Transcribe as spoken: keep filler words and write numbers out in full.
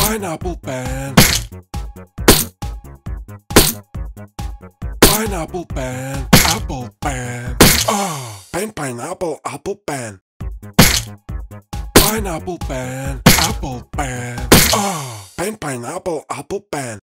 Pineapple pen. Pineapple pen. Apple pen. Ah, pen, pineapple, apple pen. Pineapple pen. Apple pen. Ah, pen, pineapple, apple pen.